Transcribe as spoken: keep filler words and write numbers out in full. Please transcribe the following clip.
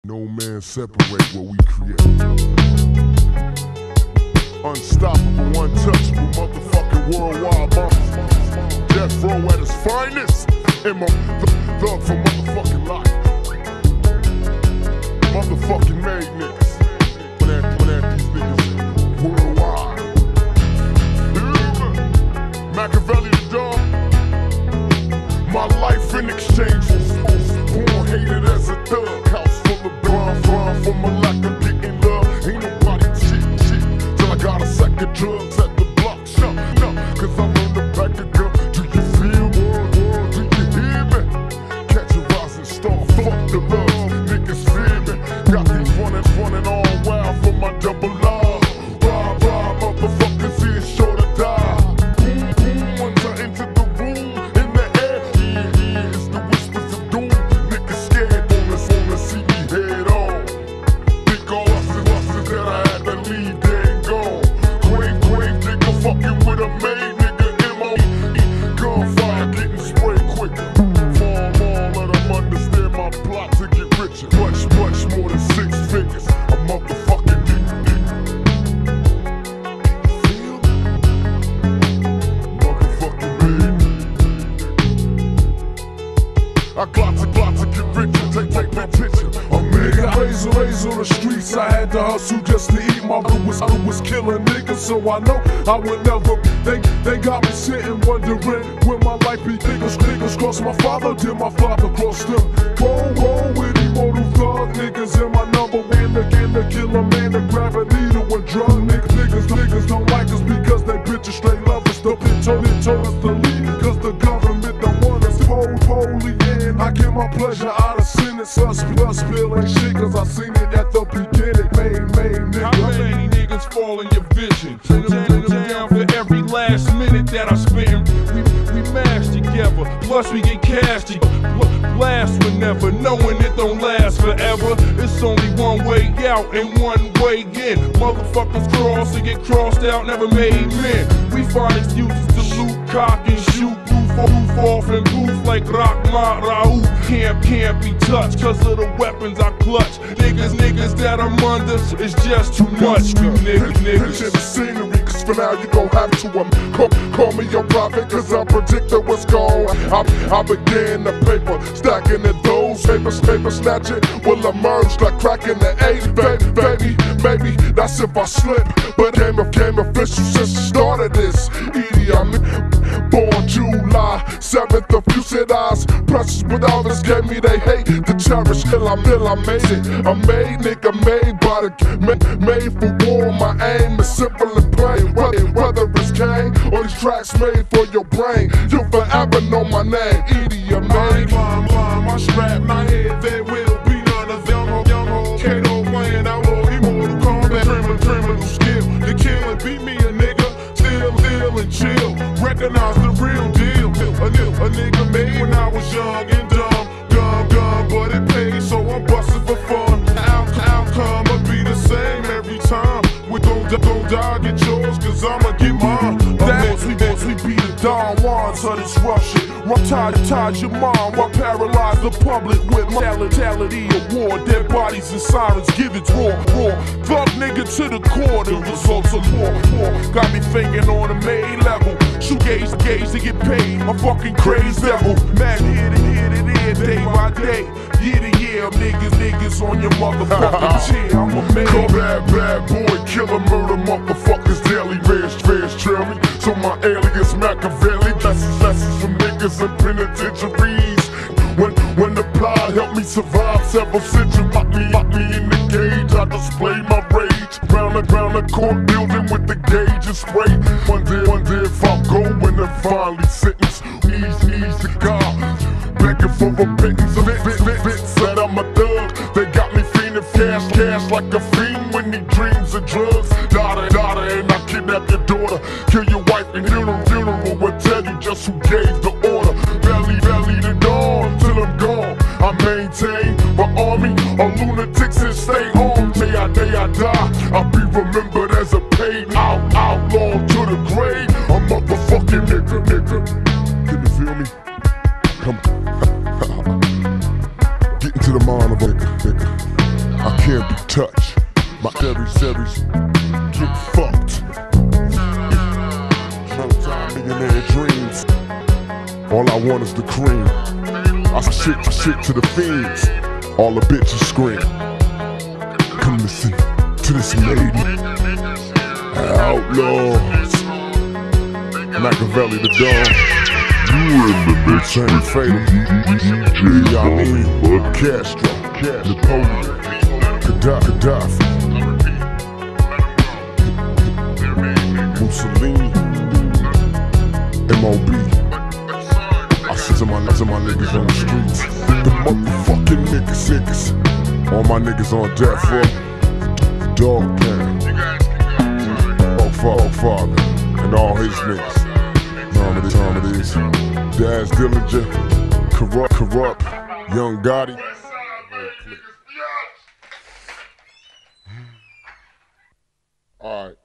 No man separate what we create. Unstoppable, untouchable, motherfucking worldwide bombs. Death row at its finest. And my th thug for motherfucking life. Motherfucking made niggas. When that, when that these niggas worldwide. Yeah. Machiavelli the dog. My life in exchange for born hated as a thug. House full of brown farm for my lack of getting love. Ain't nobody shit, shit. Till I got a sack of drugs at the block. No, no, cause I'm on the back of gun. Do you feel world, world? Do you hear me? Catch a rising star, fuck the love. Niggas fear me. Got these running, running all wild for my double R. Rah, rah, motherfuckers here sure to die. Boom, boom, once I enter the room. In the air, yeah, yeah, it's the whispers of doom. Niggas scared, wanna, wanna see me head on. Think all losses, losses that I had to leave, they ain't gone. Grave, grave, nigga fucking with a maid, nigga, M O E. Gunfire getting sprayed quicker. Fall, fall, let them understand my plot to get richer. Much, much more than six figures. A motherfucking nigga, nigga. Feel me? Motherfucking baby. I got to, got to get richer. Take, take that picture. I'm mega. Razor, razor on the streets, I had to hustle just to eat. My blue was, I was killing niggas, so I know I would never. They, they got me sitting wondering when my life be. Niggas, niggas cross my father, did my father cross them? Whoa, whoa, with immortal thug niggas in my number one again to kill a man to grab a needle and drug niggas. Niggas, niggas don't like us because they bitches straight love us. The bitch told it, told us to leave, cause the government don't want us. Pol, holy, yeah, I get my pleasure out of sentence. Us, plus, bill ain't shit, cause I seen it at the beginning. Main, main, nigga. How many niggas fall in your vision? Put them, put them down for every last minute that I spent. We, we mash together, plus we get cash to blast whenever, knowing it don't last forever. It's only one way out and one way in. Motherfuckers cross and get crossed out, never made men. We find excuses to loot, cock and shoot. Roof off and booth like Rockma Raoult. Can't, can't be touched cause of the weapons I clutch. Niggas, niggas that I'm under is just too much. We niggas, niggas. Picture the scenery, cause for now you gon' have to um, call, call me your prophet, cause I predicted what's going. I, I began the paper, stacking it, those papers, paper snatching will emerge like cracking the eighty, baby, baby, baby, that's if I slip. But game of game official since the start of this. Edie, I'm born July seventh of you said eyes. Precious, but all this gave me they hate to cherish. Till I till I made it. I made nigga made by the made, made for war. My aim is simple and plain. Whether, whether it's Kane or these tracks made for your brain, you'll forever know my name. Edie, I made my, my, my strap, my head, there will be none of young old, young old Kato playing out all immortal combat. Criminal, criminal skill, the killing beat me a nigga, still, still and chill. Recognize the real deal. A, a nigga made when I was young and dumb, dumb, dumb, but it paid, so I'm bustin' for fun. Out, outcome will be the same every time. We gon' gon' die, get yours, cause I'ma get mine. Once we, once we beat the Don Juans of this rough shit. Run tied, tied your mom while paralyze the public with mortality of war. Dead bodies and sirens, give it raw, raw. Thug nigga to the core, the results are poor, poor. Got me thinking on a main level. Shoot gauge, gauge to get paid. I'm fucking crazy devil. Mad here to here to here, day by day. Year to year, niggas, niggas on your motherfucking chair. I'm a man. Call bad, bad boy, killer, murder, motherfuckers daily. Rage, rage, trail me. So my alias Machiavelli. Lessons, lessons from niggas in penitentiaries. When, when the plot helped me survive several centuries, lock me, lock me in the cage. I display my rage. Round the, round the court building with the gauge and spray. One day, one day if I go when they're finally sentenced, easy, easy God. Begging for repentance of it, fit, fit, fit. Said I'm a thug. They got me fiending cash, cash like a fiend when he dreams of drugs. Daughter, daughter, and I kidnap your daughter. Kill your wife and funeral, funeral will tell you just who gave the order. Belly, belly to dawn till I'm gone. I maintain my army of lunatics and stay home. Day I, day I die, I'll be remembered as a paid out, outlaw to the grave. A motherfucking nigga, nigga. Can you feel me? Come on. Get into the mind of a nigga, nigga. can't be touched. My every series get fucked. Multi-millionaire dreams. All I want is the cream. I shit, I shit to the fiends. All the bitches scream. Come listen to this lady. Outlaws. Machiavelli the Dawn. You in the bitch ain't fatal. I mean, Castro, Napoleon, Gaddafi, Mussolini, M O B. I said to my, to my niggas on the streets, the motherfucking niggas, niggas. All my niggas on death row, dog pound, dog father, father, and all his niggas. Time it is, time it is. Daz Dillinger, corrupt, corrupt, Young Gotti. All right.